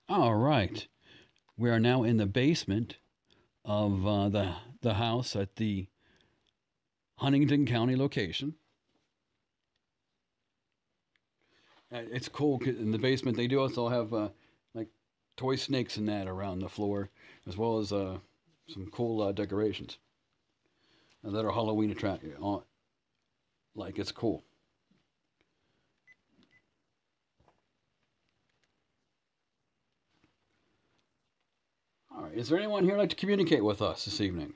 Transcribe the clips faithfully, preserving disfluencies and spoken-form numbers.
All right. We are now in the basement of uh, the the house at the Huntingdon County location. Uh, It's cool 'cause in the basement. They do also have uh, like toy snakes and that around the floor, as well as uh, some cool uh, decorations uh, that are Halloween attract. Uh, like it's cool. All right. Is there anyone here like to communicate with us this evening?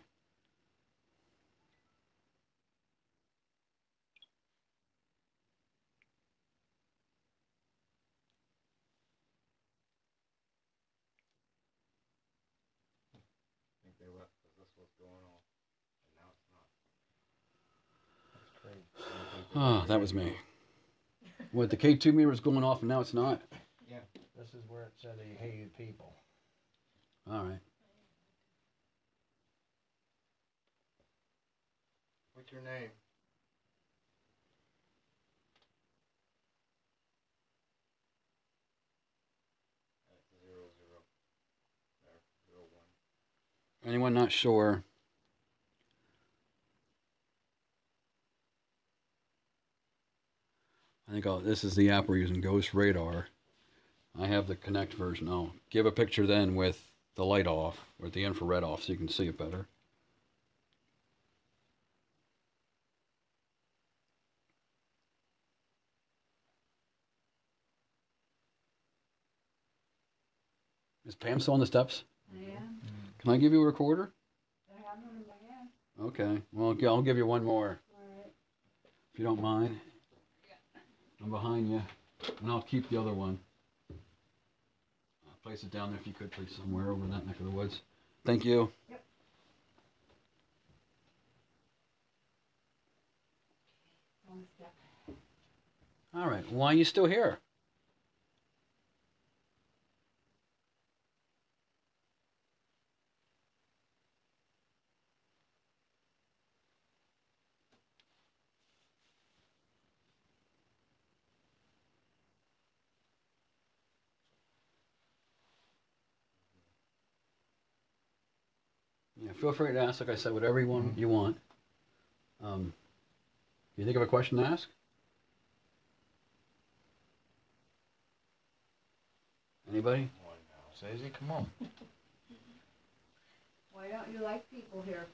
Think they left because this was going on, and now it's not. That's crazy. Ah, that was me. What, the K two meter is going off and now it's not? Yeah, this is where it said he hated people. All right. What's your name? That's zero zero. There, zero one. Anyone not sure? I think I'll, this is the app we're using, Ghost Radar. I have the Connect version. I'll give a picture then with the light off, or the infrared off, so you can see it better. Is Pam still on the steps? I am. Can I give you a recorder? I have one in my hand. Okay. Well, I'll give you one more, All right. if you don't mind. I'm behind you, and I'll keep the other one. Uh, place it down there if you could, please, somewhere over in that neck of the woods. Thank you. Yep. One step. All right. Why are you still here? Yeah, feel free to ask, like I said, whatever you want. You want. Um, you think of a question to ask? Anybody? One now. Sazy, come on. Why don't you like people here?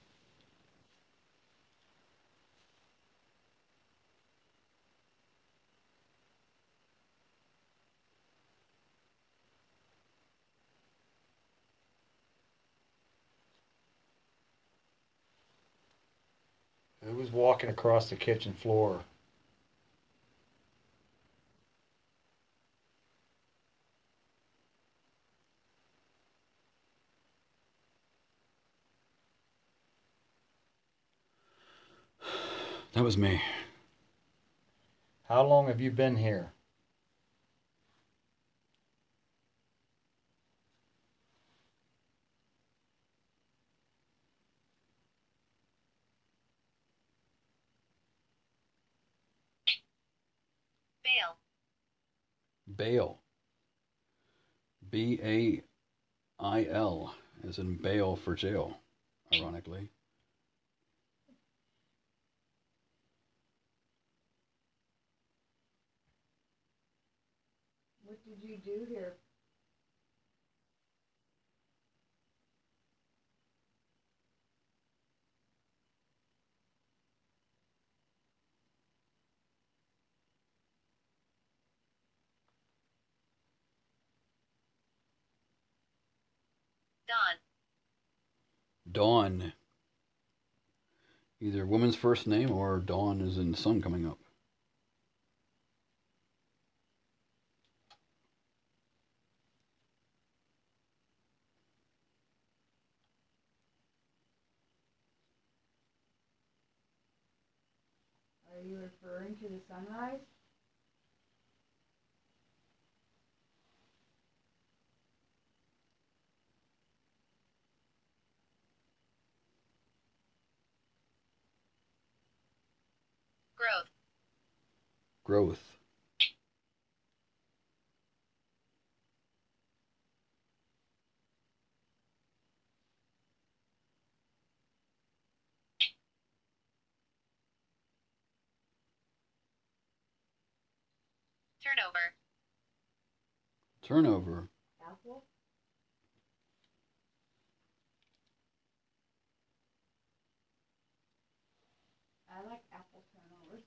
Who was walking across the kitchen floor? That was me. How long have you been here? Bail. Bail. B A I L, as in bail for jail, ironically. What did you do here? Dawn. Dawn. Either woman's first name or dawn is in sun coming up. Are you referring to the sunrise? Growth. Growth. Turnover. Turnover. Apple? I like apple turnovers.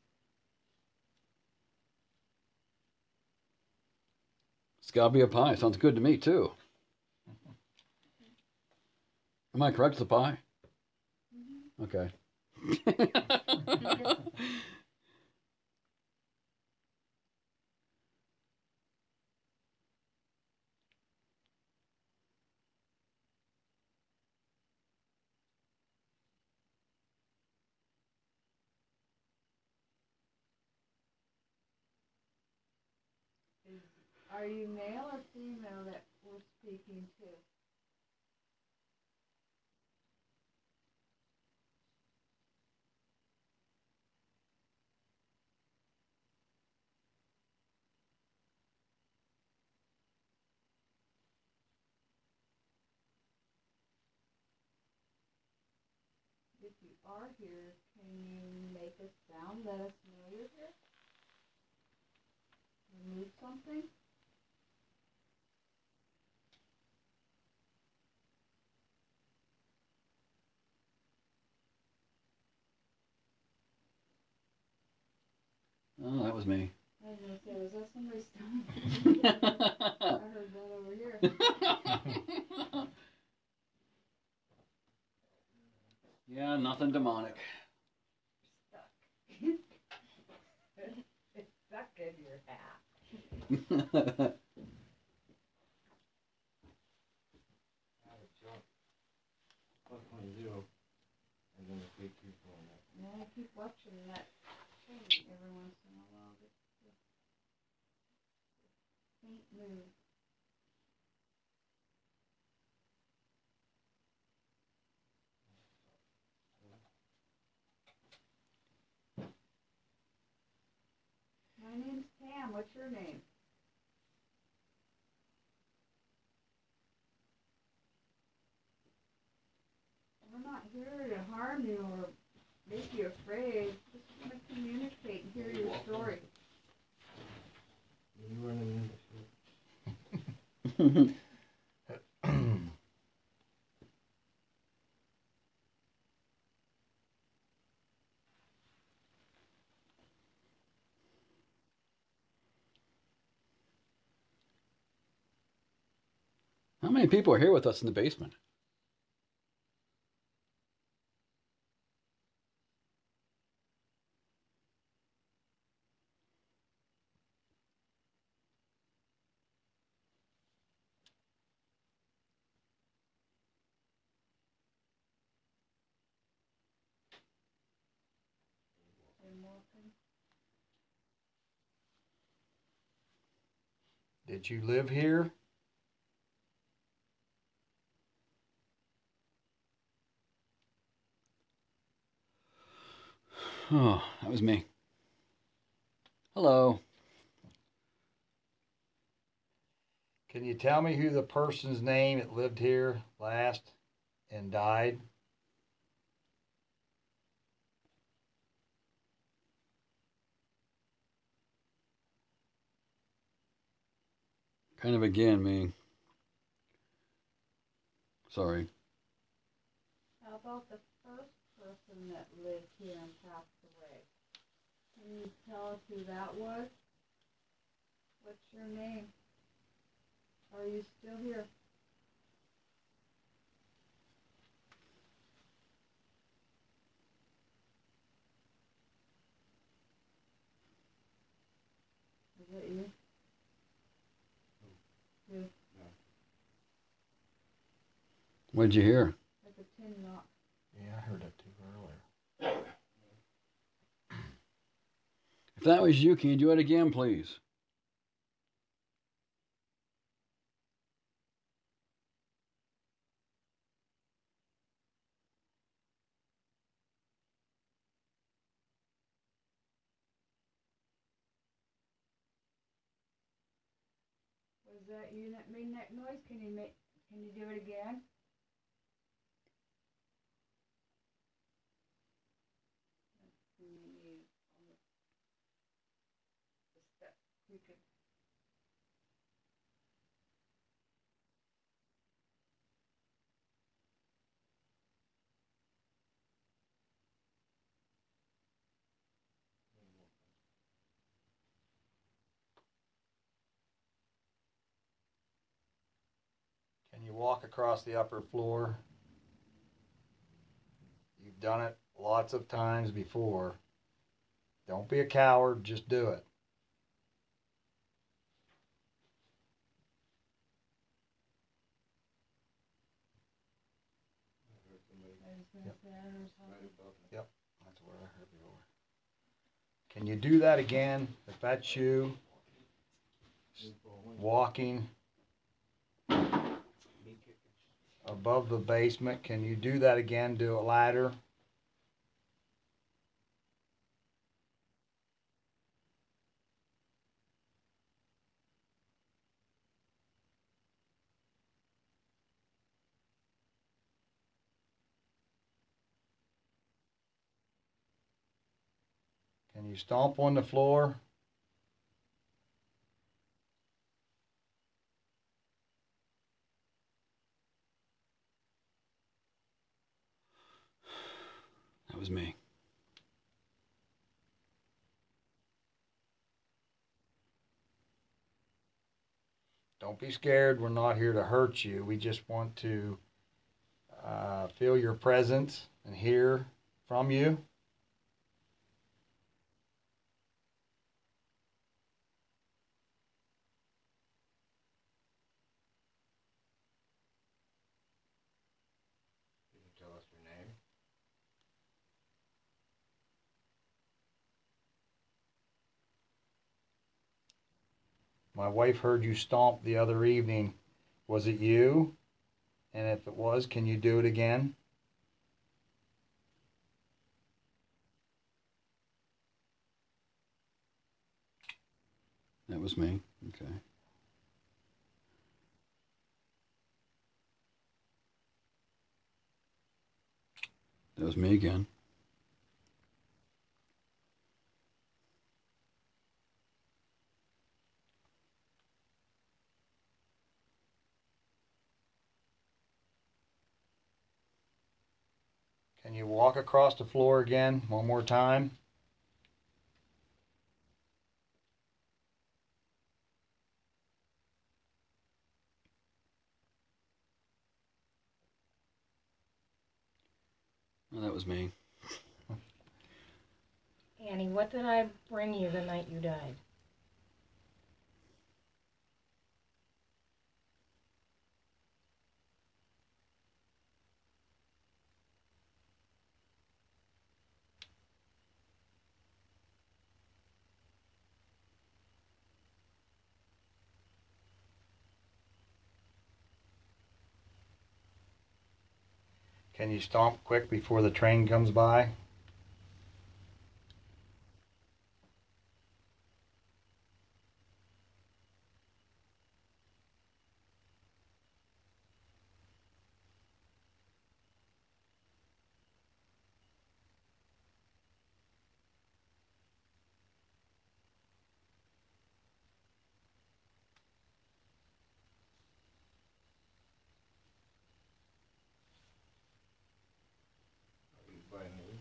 It's got to be a pie. Sounds good to me, too. Am I correct? It's a pie? Mm-hmm. Okay. Is, are you male or female that we're speaking to? If you are here, can you make a sound? Let us know you're here. Remove something. Oh, that was me. I was gonna say, was that somebody's stomach? I heard that over here. Yeah, nothing demonic. Stuck. It's stuck in your hat. Out of junk. Plus one zero. And then the big people on that. Yeah, I keep watching that thing every once in a while. Just the faint move. My name's Pam. What's your name? We're not here to harm you or make you afraid. Just want to communicate and hear your story. You running into shit. How many people are here with us in the basement? Been walking. Did you live here? Oh, that was me. Hello. Can you tell me who the person's name that lived here last and died? Kind of again, me. Sorry. How about the first person that lived here and passed away? Can you tell us who that was? What's your name? Are you still here? Is that you? You. No. What'd you hear? Like a tin knock. Yeah, I heard that too earlier. If that was you, can you do it again, please? Was that you that made that noise? Can you make? Can you do it again? That's me on the, the step. You could walk across the upper floor? You've done it lots of times before. Don't be a coward, just do it. I heard somebody I was gonna Yep. say, I heard something. right above me. Yep, that's where I heard before. Can you do that again? If that's you, walking Me kicking. above the basement, can you do that again? Do a ladder? Can you stomp on the floor? That was me. Don't be scared. We're not here to hurt you. We just want to uh, feel your presence and hear from you. Can you tell us your name? My wife heard you stomp the other evening. Was it you? And if it was, can you do it again? That was me. Okay. That was me again. Can you walk across the floor again one more time? Oh, that was me. Annie, what did I bring you the night you died? Can you stomp quick before the train comes by? Are you by me?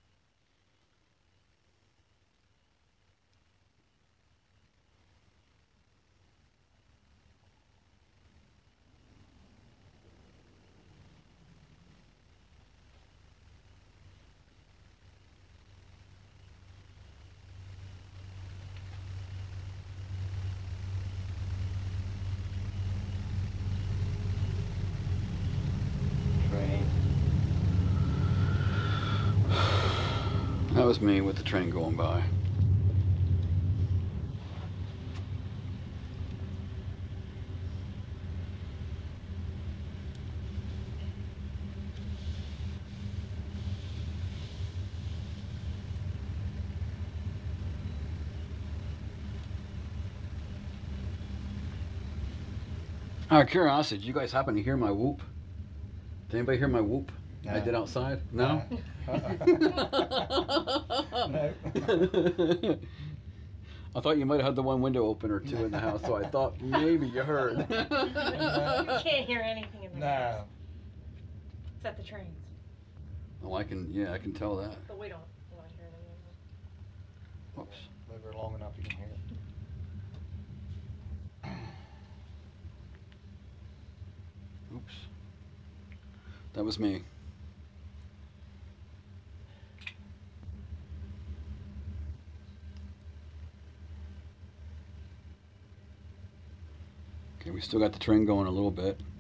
Train. That was me with the train going by. Out of curiosity, did you guys happen to hear my whoop? Did anybody hear my whoop I No. did outside? No? No. I thought you might have had the one window open or two in the house, so I thought maybe you heard. You can't hear anything in the house No. except the trains. Oh, I can, yeah, I can tell that. But we don't, we don't hear them anymore. Whoops. Live here long enough, you can hear it. Oop. folks. That was me. Okay, we still got the train going a little bit.